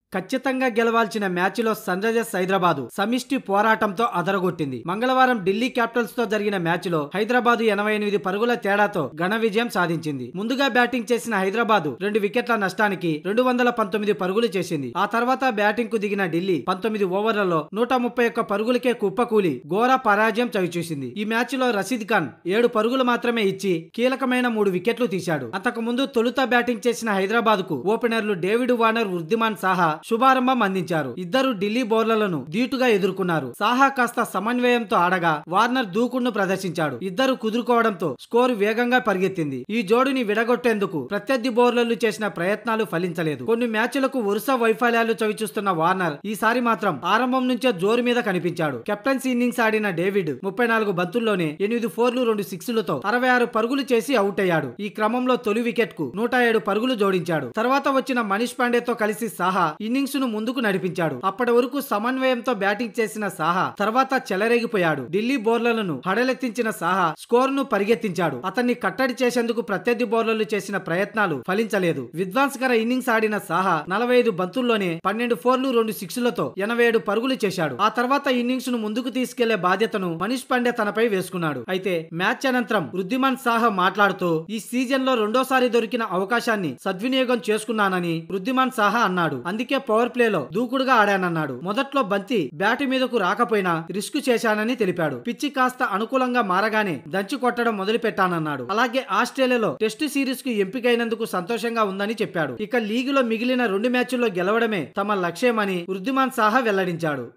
ఖచ్చితంగా గెలవాల్సిన మ్యాచ్లో sun Risers Hyderabad సమిష్టి పోరాటంతో అదరగొట్టింది. మంగళవారం ఢిల్లీ క్యాపిటల్స్ తో జరిగిన మ్యాచ్లో హైదరాబాద్ 88 పరుగుల తేడాతో ఘన విజయం సాధించింది. ముందుగా బ్యాటింగ్ చేసిన హైదరాబాద్ 2 వికెట్ల నష్టానికి 219 పరుగులు చేసింది. ఆ తర్వాత బ్యాటింగ్ కు దిగిన ఢిల్లీ 19 ఓవర్లలో 131 పరుగులకే కుప్పకూలి ఘోర పరాజయం చవిచూసింది. ఈ మ్యాచ్ లో రషీద్ ఖాన్ 7 పరుగులు మాత్రమే ఇచ్చి కీలకమైన 3 వికెట్లు తీశాడు. అంతకు ముందు తొలుత బ్యాటింగ్ చేసిన హైదరాబాద్ కు ఓపెనర్లు డేవిడ్ వార్నర్, వృద్ధిమాన్ సాహా శుభారంభం అందించారు. ఇద్దరు ఢిల్లీ బౌలర్లను ధీటుగా ఎదుర్కొన్నారు. సాహా కాస్త సమన్వయంతో ఆడగా వార్నర్ దూకుడును ప్రదర్శించాడు. ఇద్దరు కుదురుకోవడంతో స్కోరు వేగంగా పరిగెత్తింది. ఈ జోడుని విడగొట్టేందుకు ప్రత్యర్థి బౌలర్లు చేసిన ప్రయత్నాలు ఫలించలేదు. కొన్ని మ్యాచ్లకు వరుస వైఫల్యాలు చవిచూస్తున్న వార్నర్ ఈసారి మాత్రం ఆరంభం నుంచే జోరు మీద కనిపించాడు. కెప్టెన్సీ ఇన్నింగ్స్ ఆడిన డేవిడ్ 34 బంతుల్లోనే 8 ఫోర్లు 2 సిక్స్లతో 66 పరుగులు చేసి అవుట్ అయ్యాడు. ఈ క్రమంలో తొలి వికెట్ కు 107 పరుగులు జోడించాడు. తర్వాత వచ్చిన మనీష్ పాండేతో కలిసి సాహా ఇన్నింగ్స్ ను ముందుకు నడిపించాడు. అప్పటి వరకు సమన్వయంతో బ్యాటింగ్ చేసిన సాహా తర్వాత చెలరేగిపోయాడు. ఢిల్లీ బౌలర్లను హడలెత్తించిన సాహా స్కోర్ ను పరిగెత్తించాడు. అతన్ని కట్టడి చేసేందుకు ప్రత్యర్థి బౌలర్లు చేసిన ప్రయత్నాలు ఫలించలేదు. విధ్వంసకర ఇన్నింగ్స్ ఆడిన సాహా 45 బంతుల్లోనే 12 ఫోర్లు 2 సిక్స్లతో 87 పరుగులు చేశాడు. ఆ తర్వాత ఇన్నింగ్స్ ను ముందుకు తీసుకెళ్లే బాధ్యతను మనీష్ పాండే తనపై వేసుకున్నాడు. అయితే మ్యాచ్ అనంతరం వృద్ధిమాన్ సాహా మాట్లాడుతూ ఈ సీజన్ లో రెండోసారి దొరికిన అవకాశాన్ని సద్వినియోగం చేసుకున్నానని వృద్ధిమాన్ సాహా అన్నాడు. అందుకే పవర్ ప్లేలో దూకుడుగా ఆడానన్నాడు. మొదట్లో బంతి బ్యాటు మీదకు రాకపోయినా రిస్క్ చేశానని తెలిపాడు. పిచ్చి కాస్త అనుకూలంగా మారగానే దంచి కొట్టడం మొదలు పెట్టానన్నాడు. అలాగే ఆస్ట్రేలియాలో టెస్టు సిరీస్ కు ఎంపికైనందుకు సంతోషంగా ఉందని చెప్పాడు. ఇక లీగులో మిగిలిన 2 మ్యాచ్ల్లో గెలవడమే తమ లక్ష్యమని వృద్ధిమాన్ సాహా వెల్లడించాడు.